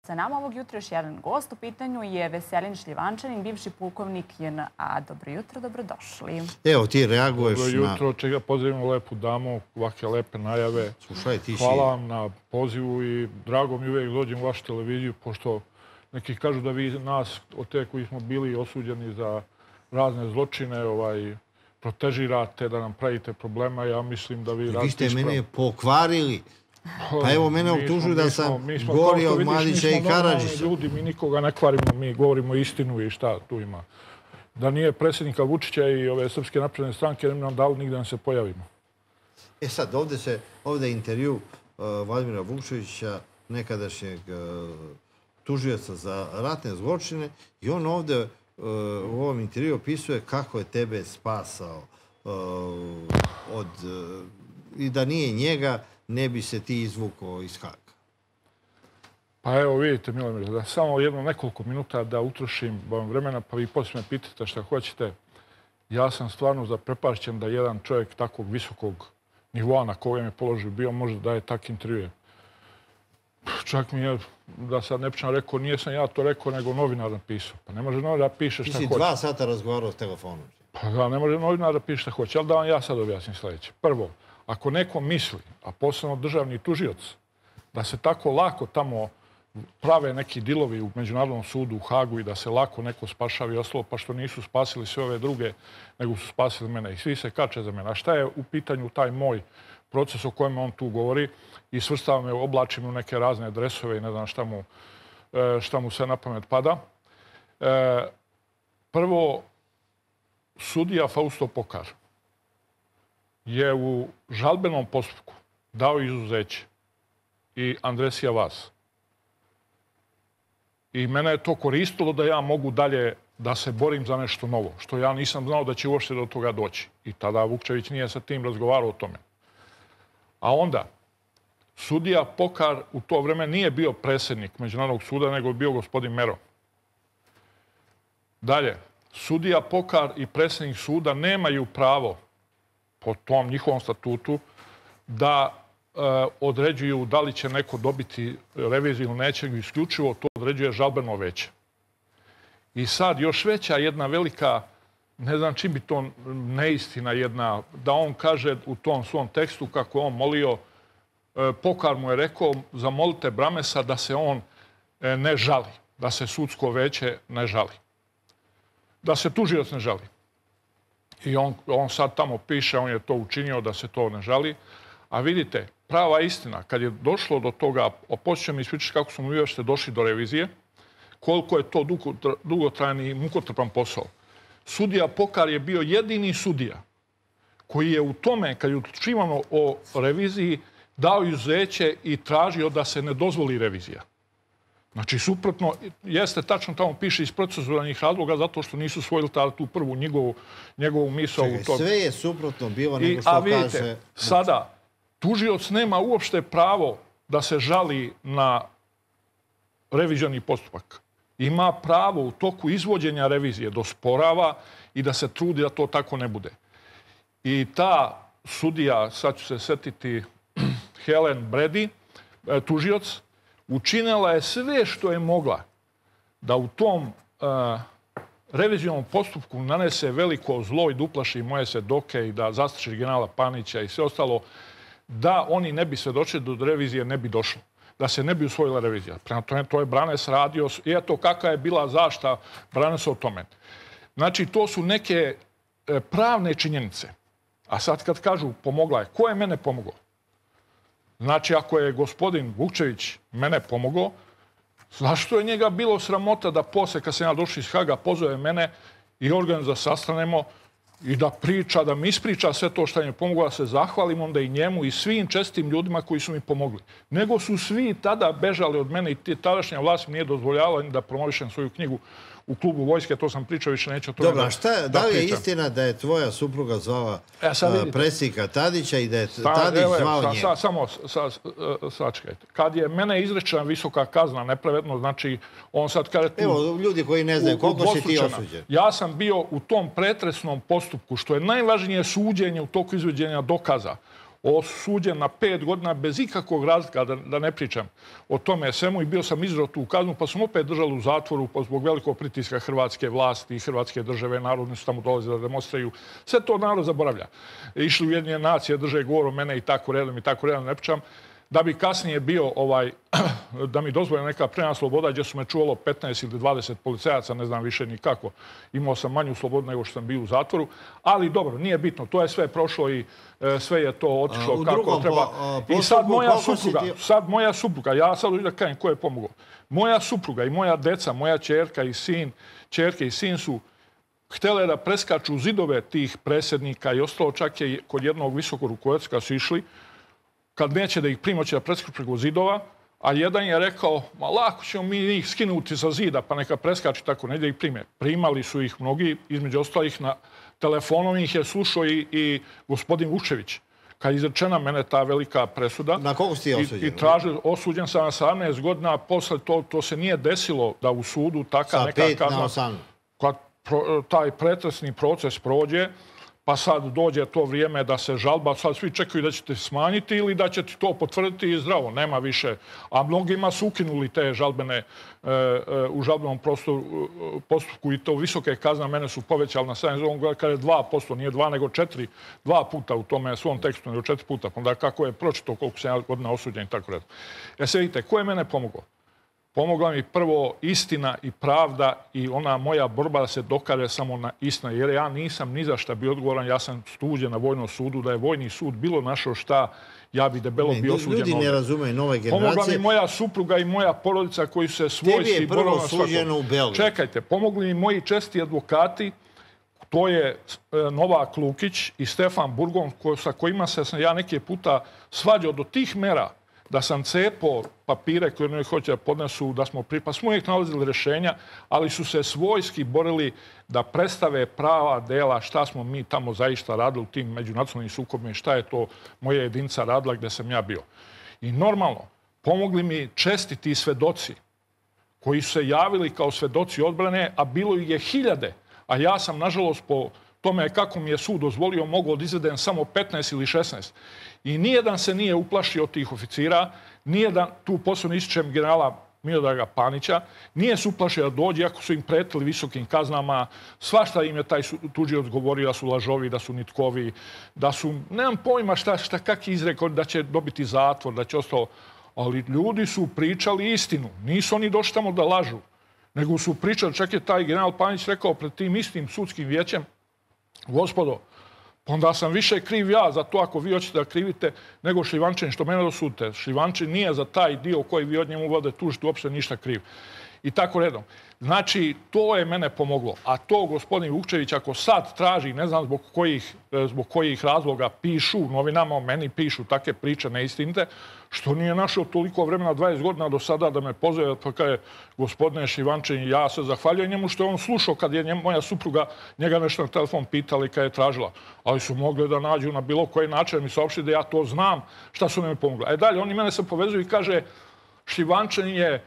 Sa nama ovog jutra još jedan gost. U pitanju je Veselin Šljivančanin, bivši pukovnik JNA. Dobro jutro, dobrodošli. Evo, ti reaguješ na... Dobro jutro, čega pozdravimo lepu damu, ovakve lepe najave. Slušaj, ti si... Hvala vam na pozivu i drago mi uvijek dođem u vašu televiziju, pošto neki kažu da vi nas, od te koji smo bili osuđeni za razne zločine, protežirate, da nam pravite problema. Ja mislim da vi... Vi ste mene pokvarili. Pa evo, mene optužuju da sam gori od Mladića i Karadžića. Ljudi, mi nikoga ne kvarimo, mi govorimo istinu i šta tu ima. Da nije predsjednika Vučića i ove Srpske napredne stranke, ne bi nam dali nigde da se pojavimo. E sad, ovdje je intervju Vladimira Vukčevića, nekadašnjeg tužioca za ratne zločine, i on ovdje u ovom intervju opisuje kako je tebe spasao i da nije njega, ne bi se ti izvukao iz Haga. Pa evo, vidite, Milomir, da samo nekoliko minuta da utrošim vam vremena, pa vi poslije me pitate šta hoćete. Ja sam stvarno zaprepašćen da jedan čovjek takvog visokog nivoa na kojem je položio bio može da daje tak intervjue. Čak mi je, da sad ne pričam, rekao, nije sam ja to rekao, nego novinar napisao. Pa ne može novinar da piše šta hoće. Ti si 2 sata razgovarao s telefonom. Pa da, ne može novinar da piše šta hoće. Ali da vam ja sad objasnim sljedeće. Prvo, ako neko misli, a posebno državni tužioc, da se tako lako tamo prave neki dilovi u Međunarodnom sudu u Hagu i da se lako neko spašava i ostalo, pa što nisu spasili sve ove druge, nego su spasili mene. I svi se kače za mene. A šta je u pitanju taj moj proces o kojem on tu govori i svrstava me, oblačim u neke razne dresove i ne znam šta mu sve na pamet pada. Prvo, sudija Fausto Pokar je u žalbenom postupku dao izuzeće i Andresija Vas. I mene je to koristilo da ja mogu dalje da se borim za nešto novo, što ja nisam znao da će uopšte do toga doći. I tada Vukčević nije sa tim razgovarao o tome. A onda, sudija Pokar u to vreme nije bio predsjednik Međunarodnog suda, nego je bio gospodin Mero. Dalje, sudija Pokar i predsjednik suda nemaju pravo po tom njihovom statutu da određuju da li će neko dobiti reviziju ili neće, isključivo to određuje žalbeno veće. I sad još veća jedna velika, ne znam čim bi to neistina jedna, da on kaže u tom svom tekstu kako je on molio, Pokar mu je rekao, zamolite Bramesa da se on ne žali, da se sudsko veće ne žali. Da se tužioc ne žali. I on sad tamo piše, on je to učinio da se to ne žali. A vidite, prava istina, kad je došlo do toga, počet mi ispričati kako smo mi uopšte došli do revizije, koliko je to dugotrajan i mukotrpan posao. Sudija Pokar je bio jedini sudija koji je u tome, kad je odlučivano o reviziji, dao izuzeće i tražio da se ne dozvoli revizija. Znači, suprotno, jeste tačno tamo piše iz proceduralnih razloga zato što nisu svojili tada tu prvu njegovu misao. Sve je suprotno bilo nego što kaže... A vidite, sada, tužioc nema uopšte pravo da se žali na revizioni postupak. Ima pravo u toku izvođenja revizije da osporava i da se trudi da to tako ne bude. I ta sudija, sad ću se setiti, Helen Brady, tužioc, učinila je sve što je mogla da u tom revizionom postupku nanese veliko zlo i da uplaši moje svedoke i da zastraši generala Panića i sve ostalo, da oni ne bi svedočili, do revizije ne bi došlo. Da se ne bi usvojila revizija. Prema tome, to je Branes radio. I eto, kakva je bila zašta Branesa o tome. Znači, to su neke pravne činjenice. A sad kad kažu pomogla je, ko je mene pomogao? Znači, ako je gospodin Vukčević mene pomogao, zašto je njega bilo sramota da posle, kad sam ja došao iz Haga, pozove mene i organizuje da sastanemo i da priča, da mi ispriča sve to što mi je pomoglo, da se zahvalim onda i njemu i svim čestim ljudima koji su mi pomogli. Nego su svi tada bežali od mene i tadašnja vlast mi nije dozvoljavala da promovišem svoju knjigu u klubu vojske, to sam pričao, više neću o tome da pričam. Dobro, da li je istina da je tvoja supruga zvala predsjednika Tadića i da je Tadić zvao njega? Samo sačekajte. Kad je mene izrečena visoka kazna, nepravedno, znači on sad kaže tu... Evo, ljudi koji ne znaju, koliko si ti osuđen? Ja sam bio u tom pretresnom postupku, što je najvažnije suđenje u toku izvođenja dokaza. osuđen na 5 godina bez ikakvog razlika, da ne pričam o tome svemu, i bio sam izrao tu kaznu, pa sam opet držali u zatvoru zbog velikog pritiska hrvatske vlasti i hrvatske države. Narodni su tamo dolaze da demonstraju. Sve to narod zaboravlja. Išli u Ujedinjene nacije, drže govor o mene i tako redom, ne pričam. Da bi kasnije bio, da mi dozvoljena neka prena sloboda gdje su me čuvalo 15 ili 20 policajaca, ne znam više nikako. Imao sam manju slobodu nego što sam bio u zatvoru, ali dobro, nije bitno. To je sve prošlo i sve je to otišlo kako treba. I sad moja supruga, ja sad da kažem ko je pomogao. Moja supruga i moja deca, moja ćerka i sin su htjele da preskaču zidove tih predsjednika i ostalo, čak je kod jednog visokog rukovodstva su išli, kad neće da ih prima, će da preskaču preko zidova, a jedan je rekao, ma lako ćemo mi njih skinuti sa zida, pa neka preskači tako, ne da ih prime. Primali su ih mnogi, između ostalih na telefonom ih je slušao i gospodin Vučević. Kad je izrečena mene ta velika presuda. Na koliko si je osuđen? Osuđen sam na 18 godina, a posle to se nije desilo da u sudu taka neka kazna. Sa 5 na 18. Kad taj pretresni proces prođe, pa sad dođe to vrijeme da se žalba, sad svi čekaju da ćete smanjiti ili da ćete to potvrditi i zdravo, nema više. A mnogima su ukinuli te žalbene u žalbenom postupku i to visoke kazne, mene su povećali na 7 godina, kada je 2%, nije 2 nego 4, 2 puta u tome svom tekstu, nego 4 puta. Pa onda kako je pročito koliko sam ja godina osuđen i tako redom. Se vidite, ko je mene pomogao? Pomogla mi prvo istina i pravda i ona moja borba da se dokaže samo na istina. Jer ja nisam ni za šta bio odgovoran. Ja sam tužen na vojnom sudu. Da je vojni sud bilo našao šta, ja bi debelo bio osuđen. Ljudi ne razumeju nove generacije. Pomogla mi moja supruga i moja porodica koji su se svojski... Tebi je prvo suđeno u Beogradu. Čekajte, pomogli mi moji česti advokati. To je Novak Lukić i Stefan Burgon sa kojima sam ja neke puta svađao do tih mera da sam cepao papire koje oni hoće da podnesu, da smo uvijek nalazili rješenja, ali su se svojski borili da predstave prava dela šta smo mi tamo zaista radili u tim međunacionalnim sukobima i šta je to moja jedinica radila gdje sam ja bio. I normalno, pomogli mi čestiti svedoci koji su se javili kao svedoci odbrane, a bilo ih je 1000, a ja sam, nažalost, po tome kako mi je sud dozvolio, mogao da izvedem samo 15 ili 16. I nijedan se nije uplašio od tih oficira, nijedan, tu posebno ističem generala Miodraga Panića, nije se uplašio da dođe, ako su im pretili visokim kaznama, svašta im je taj tužioc govorio da su lažovi, da su nitkovi, da su, nemam pojma kak je izrekao, da će dobiti zatvor, da će ostalo, ali ljudi su pričali istinu, nisu oni došli tamo da lažu, nego su pričali, čak je taj general Panić rekao pred tim istim sudskim vijećem, gospodo, onda sam više kriv ja za to ako vi hoćete da krivite nego Šljivančanin, što mene dosudite. Šljivančanin nije za taj dio koji vi od njemu vode tužiti uopšte ništa kriv. I tako redom. Znači, to je mene pomoglo. A to gospodin Vukčević, ako sad traži, ne znam zbog kojih razloga pišu, novinama o meni pišu takve priče neistinite, što nije našao toliko vremena, 20 godina do sada, da me pozove, pa kaže, gospodine Šljivančanin, ja se zahvaljujem njemu što je on slušao kad je moja supruga njega nešto na telefon pitala i kad je tražila. Ali su mogli da nađu na bilo koji način, mi saopštili da ja to znam, šta su mi pomogli. Dalje, oni mene se povezuju i kaže, Šljivančanin je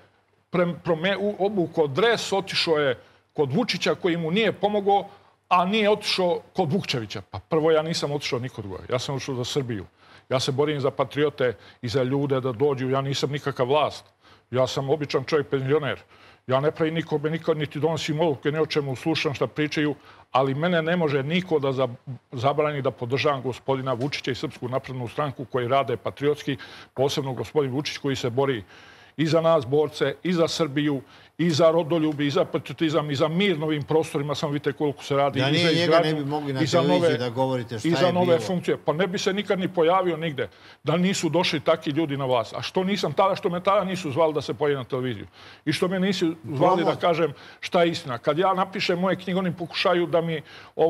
obukao dres, otišao je kod Vučića koji mu nije pomogao, a nije otišao kod Vukčevića. Pa prvo, ja nisam otišao nikod gore. Ja sam otišao za Srbiju. Ja se borim za patriote i za ljude da dođu. Ja nisam nikakav vlast. Ja sam običan čovjek, penzioner. Ja ne pravim nikome nikad, niti donosim odluke, ne o čemu slušam šta pričaju, ali mene ne može niko da zabrani da podržavam gospodina Vučića i Srpsku naprednu stranku koji rade patriotski, posebno gospodin Vučić koji se bori i za nas borce, i za Srbiju, i za rodoljubi, i za patriotizam, i za mir na ovim prostorima, samo vidite koliko se radi. Da nije njega ne bi mogli na televiziji da govorite šta je bilo. I za nove funkcije. Pa ne bi se nikad ni pojavio nigde da nisu došli takvi ljudi na vlast. A što nisam tada, što me tada nisu zvali da se pojavi na televiziju. I što me nisu zvali da kažem šta je istina. Kad ja napišem moje knjige, oni pokušaju da mi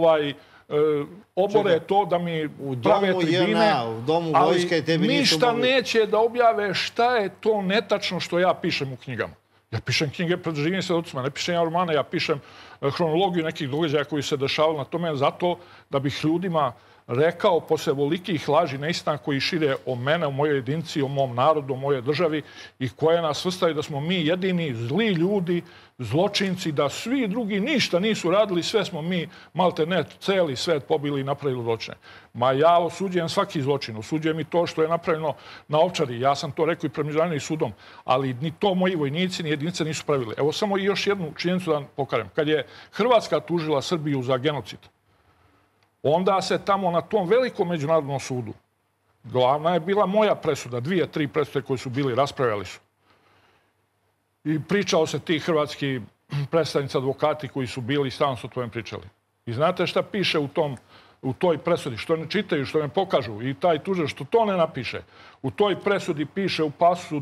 obore to, da mi prave tribine, ali ništa neće da objave šta je to netačno što ja pišem u knjigama. Ja pišem knjige pred živim svjedocima, ne pišem ja romane, ja pišem hronologiju nekih događaja koji se dešavaju na tome zato da bih ljudima rekao posle ovolikih laži neistina koji šire o mene, o mojoj jedinici, o mom narodu, o mojoj državi i koje nas svrstaju da smo mi jedini zli ljudi, zločinci, da svi drugi ništa nisu radili, sve smo mi, malte ne, celi svet pobili i napravili zločine. Ma ja osuđujem svaki zločin, osuđujem i to što je napravljeno na Ovčari. Ja sam to rekao i pred Međunarodnim sudom, ali ni to moji vojnici, ni jedinice nisu pravili. Evo samo i još jednu činjenicu da pokažem. Kad je Hrvatska tužila Srbiju za genocid, onda se tamo na tom velikom međunarodnom sudu, glavna je bila moja presuda, 2-3 presude koje su bili, raspravljali su. I pričao se ti hrvatski predstavnici advokati koji su bili i stalno su o tome pričali. I znate šta piše u toj presudi? Što ne čitaju, što ne pokažu i taj tužilac što to ne napiše. U toj presudi piše u pasusu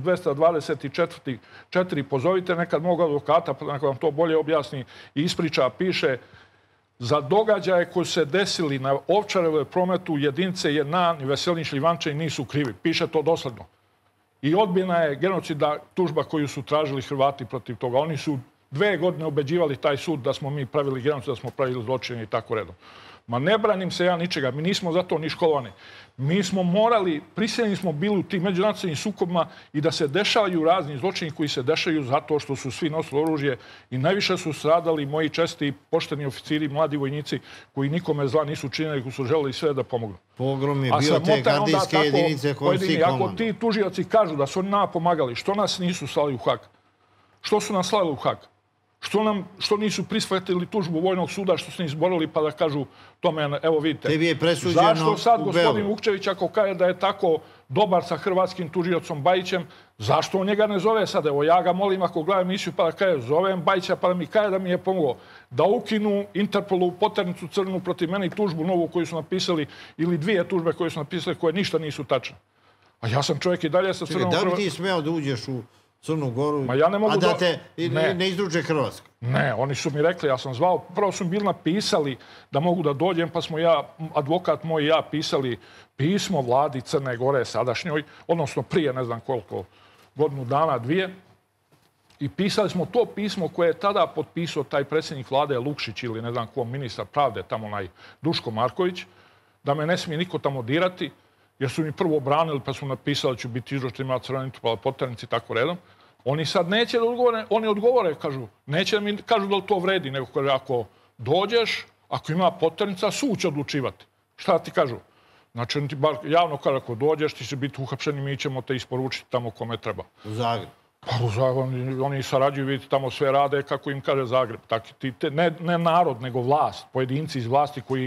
224 pozovite nekad mog advokata, pa neka vam to bolje objasni i ispriča, piše za događaje koji se desili na Ovčarevoj prometu jedinice JNA i Veselin Šljivančanin nisu krivi. Piše to dosledno. I odbijena je genocidna tužba koju su tražili Hrvati protiv toga. Oni su 2 godine ubeđivali taj sud da smo mi pravili genocid, da smo pravili zločine i tako redom. Ma ne branim se ja ničega, mi nismo za to ni školovani. Mi smo morali, prisiljeni smo bili u tim međunacionalnim sukobima i da se dešavaju razni zločini koji se dešaju zato što su svi nosili oružje i najviše su stradali moji česti i pošteni oficiri, mladi vojnici koji nikome zla nisu činili, koji su želeli sve da pomognu. Pogrom je bio te gardijske jedinice koje si komando. Ako ti tužioci kažu da su oni nama pomagali, što nas nisu slali u Hag? Što su nas slali u Hag? Što nisu prisvatili tužbu Vojnog suda, što su ne izborili pa da kažu tome, evo vidite. Tebi je presuđeno zašto sad u gospodin Beogradu? Vukčević ako kaže da je tako dobar sa hrvatskim tužiocom Bajićem, zašto on njega ne zove sad? Evo ja ga molim ako gleda emisiju pa da kaže zovem Bajića pa da mi kaže da mi je pomogao. Da ukinu Interpolu poternicu crnu protiv mene i tužbu novu koju su napisali ili 2 tužbe koje su napisali koje ništa nisu tačne. A ja sam čovjek i dalje sa Crnom Hrvatskom. Da li ti smeo da uđeš u Crnu Goru, a da te ne izruče Hrvatska? Ne, oni su mi rekli, ja sam zvao, prvo su mi bili napisali da mogu da dođem, pa smo advokat moj i ja pisali pismo vladi Crne Gore sadašnjoj, odnosno prije ne znam koliko, godinu dana, 2. I pisali smo to pismo koje je tada potpisao taj predsjednik vlade Lukšić ili ne znam ko, ministar pravde, tamo onaj Duško Marković, da me ne smije niko tamo dirati, jer su mi prvo obranili pa su napisali da ću biti izručen na Crveni Interpol poternici i tako redom. Oni sad neće da odgovore, oni odgovore, kažu, neće da mi kažu da li to vredi, nego kaže, ako dođeš, ako ima poternica, sud će odlučivati. Šta ti kažu? Znači, ti bar javno kaže, ako dođeš, ti će biti uhapšen i mi ćemo te isporučiti tamo kome treba. U Zagreb? Pa u Zagreb, oni sarađuju, vidite, tamo sve rade kako im kaže Zagreb. Ne narod, nego vlast, pojedinci iz vlasti koji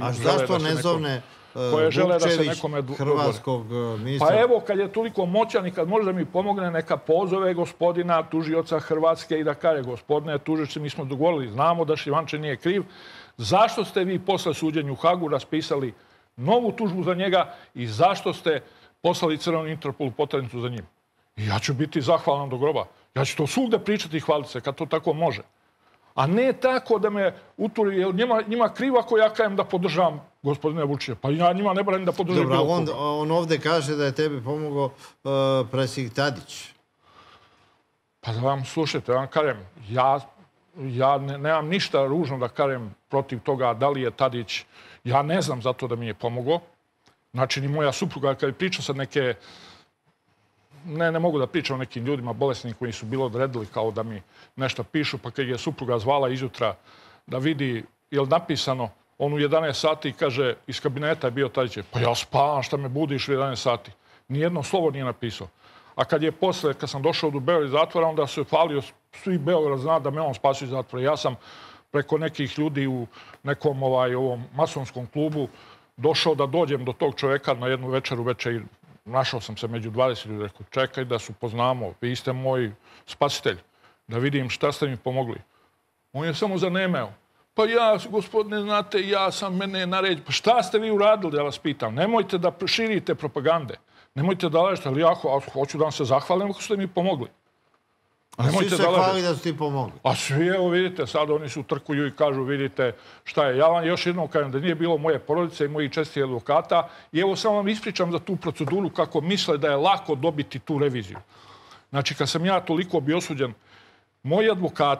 žele da se nekome hrvatskog ministra? Pa evo, kad je toliko moćan i kad može da mi pomogne, neka pozove gospodina tužioca Hrvatske i da kaže, gospodine tužioče, mi smo dogovorili, znamo da Šljivančanin nije kriv, zašto ste vi posle suđenja u Hagu raspisali novu tužbu za njega i zašto ste poslali Crvenu Interpolu poternicu za njim? I ja ću biti zahvalan do groba. Ja ću to svugde pričati i hvaliti se kad to tako može. A ne tako da me uturi, jer njima krivo ako ja kajem da podržavam gospodine Vučića. Pa ja njima ne branim da podržam bilo koga. Dobro, on ovde kaže da je tebi pomogao predsjednik Tadić. Pa da vam slušajte, vam kažem, ja nemam ništa ružno da kažem protiv toga da li je Tadić, ja ne znam za to da mi je pomogao. Znači, ni moja supruga, kad je pričao sad neke, ne mogu da pričam o nekim ljudima bolesnim koji su bilo odredili kao da mi nešto pišu, pa kad je supruga zvala izjutra da vidi je li napisano, on u 11 sati kaže, iz kabineta je bio Tadić, pa ja spavam, šta me budiš u 11 sati. Nijedno slovo nije napisao. A kad je posle, kad sam došao do Beograda iz zatvora, onda se falio, svi Beograd zna da me on spasio iz zatvora. Ja sam preko nekih ljudi u nekom ovom masonskom klubu došao da dođem do tog čoveka na jednu večeru i našao sam se među 20 ljudi. Rekao, čekaj da se upoznamo, vi ste moj spasitelj, da vidim šta ste mi pomogli. On je samo zanemeo. Pa ja, gospodine, znate, ja sam mene naređen. Pa šta ste vi uradili, da vas pitam? Nemojte da širite propagande. Nemojte da lažete, ali ja hoću da vam se zahvalim ako ste mi pomogli. A svi se hvali da su ti pomogli. A svi, evo vidite, sad oni se utrkuju i kažu, vidite šta je. Ja vam još jednom kažem da nije bilo moje porodice i mojih čestih advokata. I evo samo vam ispričam za tu proceduru kako misle da je lako dobiti tu reviziju. Znači, kad sam ja toliko bio osuđen, moji advokati,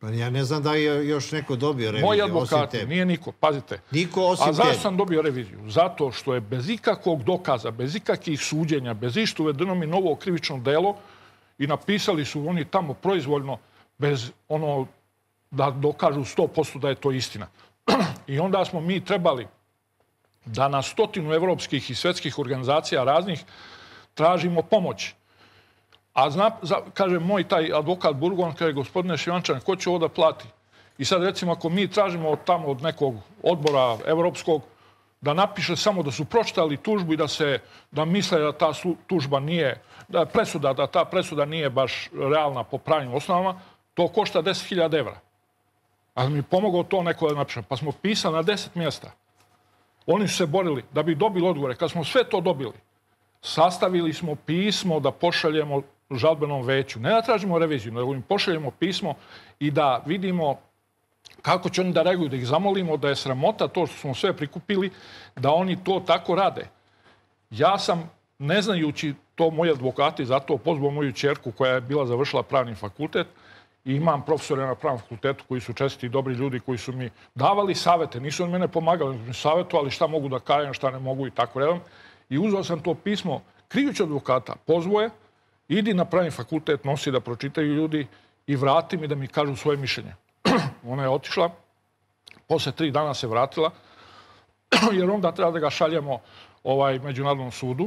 Ja ne znam da je još neko dobio reviziju. Moji advokati, nije niko, pazite. Niko osim tebi. A zašto sam dobio reviziju? Zato što je bez ikakvog dokaza, bez ikakvih suđenja, bez išta uvedeno mi novo krivično delo i napisali su oni tamo proizvoljno bez ono da dokažu 100% da je to istina. I onda smo mi trebali da na 100 evropskih i svetskih organizacija raznih tražimo pomoć. A kaže moj taj advokat Burgon, kaže gospodine Šivančan, ko će ovo da plati? I sad recimo ako mi tražimo tamo od nekog odbora evropskog da napiše samo da su pročitali tužbu i da misle da ta tužba nije, da ta presuda nije baš realna po pravnim osnovama, to košta 10.000 evra. Ali mi pomogao to neko da napiše. Pa smo pisali na 10 mjesta. Oni su se borili da bi dobili odgovore. Kad smo sve to dobili, sastavili smo pismo da pošaljemo žalbenom veću. Ne da tražimo reviziju, nego im pošaljemo pismo i da vidimo kako će oni da reaguju, da ih zamolimo, da je sramota to što smo sve prikupili, da oni to tako rade. Ja sam, ne znajući to moji advokati, zato pozvao moju ćerku koja je bila završila pravni fakultet i imam profesore na pravnom fakultetu koji su čestiti i dobri ljudi koji su mi davali savete. Nisu oni mene pomagali, mi savjetovali šta mogu da kažem, šta ne mogu i tako redom. I uzeo sam to pismo krijući advokata, pozvao je, idi na pravni fakultet, nosi da pročitaju ljudi i vrati mi da mi kažu svoje mišljenje. Ona je otišla, posle 3 dana se vratila, jer onda treba da ga šaljemo Međunarodnom sudu.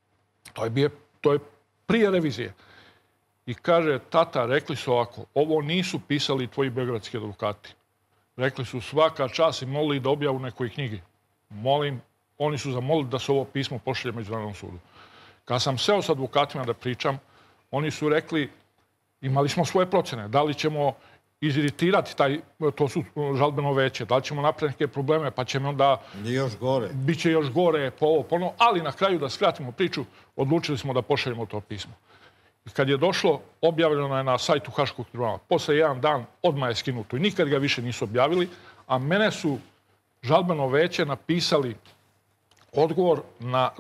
To je prije revizije. I kaže, tata, rekli su ovako, ovo nisu pisali tvoji beogradski advokati. Rekli su svaka čast i molili da objavu nekoj knjigi. Molim, oni su zamolili da se ovo pismo pošalje Međunarodnom sudu. Kad sam seo s advokatima da pričam, oni su rekli, imali smo svoje procene, da li ćemo iziritirati to su žalbeno veće, da li ćemo napraviti neke probleme, pa ćemo onda... Još gore. Biće još gore, po ovo, po ono, ali na kraju da skratimo priču, odlučili smo da pošaljemo to pismo. I kad je došlo, objavljeno je na sajtu Haškog tribunala. Posle 1 dan odmah je skinuto i nikad ga više nisu objavili, a mene su žalbeno veće napisali odgovor na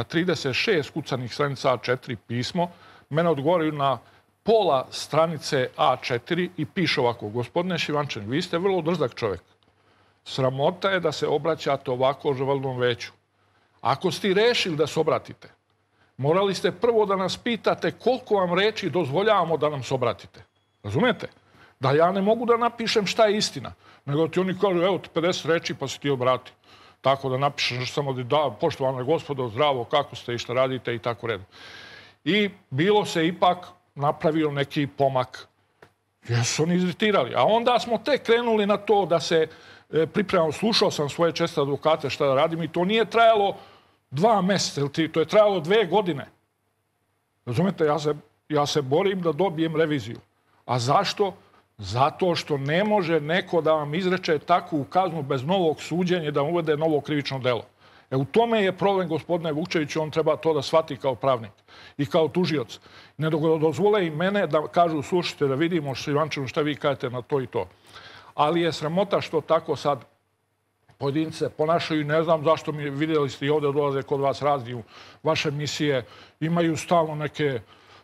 36 kucanih stranica A4 pismo. Mene odgovaraju na pola stranice A4 i piše ovako, gospodine Šivančan, vi ste vrlo drzak čovjek. Sramota je da se obraćate ovako žalbenom veću. Ako ste rešili da se obratite, morali ste prvo da nas pitate koliko vam reči dozvoljavamo da nam se obratite. Razumete? Da ja ne mogu da napišem šta je istina. Nego ti oni kažu, evo ti 50 reči pa se ti obrati. Tako da napišeš samo da, poštovana gospodo, zdravo, kako ste i šta radite i tako redom. I bilo se ipak napravio neki pomak. Jer su oni iziritirali. A onda smo tek krenuli na to da se pripremamo. Slušao sam svoje česte advokate šta da radim i to nije trajalo 2 mjeseca, to je trajalo 2 godine. Razumete, ja se borim da dobijem reviziju. A zašto? Zato što ne može neko da vam izreče takvu kaznu bez novog suđenja i da uvede novo krivično delo. U tome je problem, gospodine Vukčeviću, on treba to da shvati kao pravnik i kao tužioc. Ne dozvole i mene da kažu, slušajte, da vidimo Šivančanu šta vi kažete na to i to. Ali je sramota što tako sad pojedince ponašaju, ne znam zašto mi vidjeli ste i ovdje dolaze kod vas razni u vaše misije, imaju stalno neke,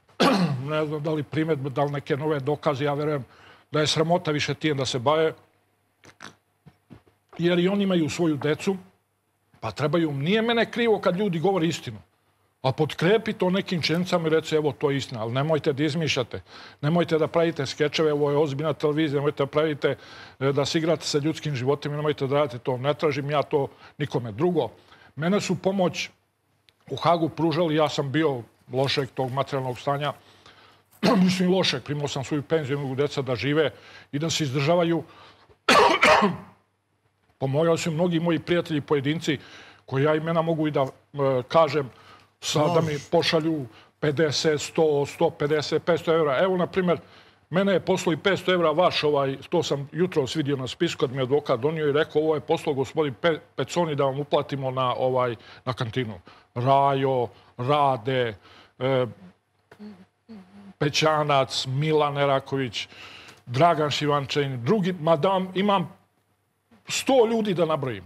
ne znam da li primjedbe, da li neke nove dokaze, ja verujem da je sramota više tijem da se bave, jer i oni imaju svoju decu, pa trebaju, nije mene krivo kad ljudi govore istinu, a potkrepi to nekim činjenicama i reci, evo, to je istina, ali nemojte da izmišljate, nemojte da pravite skečeve, ovo je ozbiljna televizija, nemojte da pravite, da se igrate sa ljudskim životima, nemojte da radite to, ne tražim ja to nikome. Drugo, mene su pomoć u Hagu pružali, ja sam bio lošeg tog materijalnog stanja, mislim lošeg, primao sam svoju penziju, mogu deca da žive i da se izdržavaju. Pomogali su mnogi moji prijatelji, pojedinci, koji ja imena mogu i da kažem, da mi pošalju 50, 100, 150, 500 evra. Evo, na primjer, mene je poslao i 500 evra vaš, to sam jutro vidio na spisku kad mi je advokat donio i rekao, ovo je poslao gospodin Peconi da vam uplatimo na kantinu. Rajo, Rade, Pećanac, Milan Eraković, Dragan Šivančanin, drugi, imam 100 ljudi da nabrojim.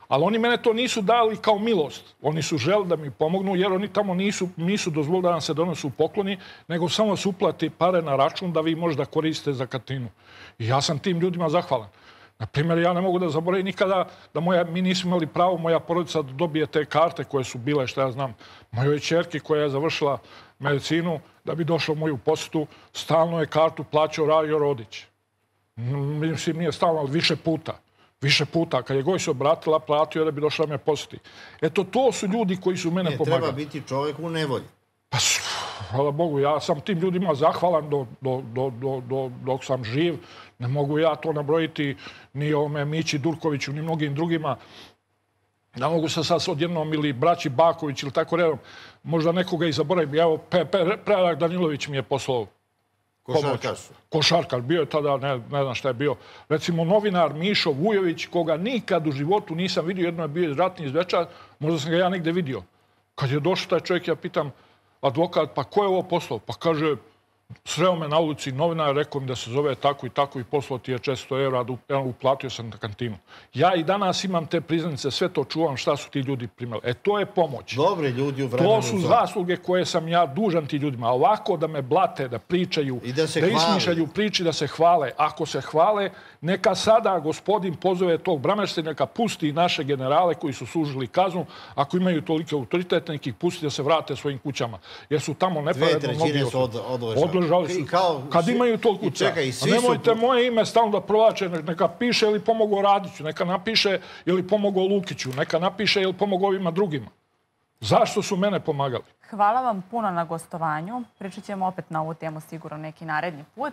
Ali oni mene to nisu dali kao milost. Oni su želi da mi pomognu, jer oni tamo nisu dozvolili da nam se donesu pokloni, nego samo se uplati pare na račun da vi možda koristite za kantinu. I ja sam tim ljudima zahvalan. Na primjer, ja ne mogu da zaboravim nikada da mi nismo imali pravo, moja porodica, da dobije te karte koje su bile, što ja znam, mojoj ćerki koja je završila medicinu, da bi došla u moju posjetu, stalno je kartu plaćao Radio Rodić. Mislim, nije stalno, ali više puta. Više puta. Kad je god se obratila, platio da bi došla da me posjeti. Eto, to su ljudi koji su mene pomagali. Treba biti čovjek u nevolji. Pa, hvala Bogu, ja sam tim ljudima zahvalan dok sam živ. Ne mogu ja to nabrojiti ni ovome Mići Durkoviću, ni mnogim drugima. Ne mogu se sad odjednom ili braći Baković ili tako redom. Možda nekoga i zaboravim. Evo, Predrag Danilović mi je poslao košarkar. Bio je tada, ne znam šta je bio. Recimo, novinar Mišo Vujović, koga nikad u životu nisam vidio, jedno je bio ratni izvečar, možda sam ga ja negde vidio. Kad je došao taj čovjek, ja pitam advokat, pa ko je ovo poslao? Pa kaže, sreo me na ulici novinar, rekao mi da se zove tako i poslao ti je 400 evra, uplatio sam na kantinu. Ja i danas imam te priznanice, sve to čuvam šta su ti ljudi primali. To je pomoć. Dobri ljudi u vremenu. To su zasluge koje sam ja dužan ti ljudima. A ovako da me blate, da pričaju, da ismišljaju priči, da se hvale. Ako se hvale, neka sada gospodin pozove tog Bramešta, neka pusti naše generale koji su služili kaznu. Ako imaju tolike autoritete, nek ih pusti da se vrate svojim kućama. Jer su tamo nepravedno mnogi odležali su. Kad imaju toliko kuća. Nemojte moje ime stalno da provlače. Neka piše ili pomogao Radiću, neka napiše ili pomogao Lukiću, neka napiše ili pomogao ovima drugima. Zašto su mene pomagali? Hvala vam puno na gostovanju. Pričat ćemo opet na ovu temu sigurno neki naredni put.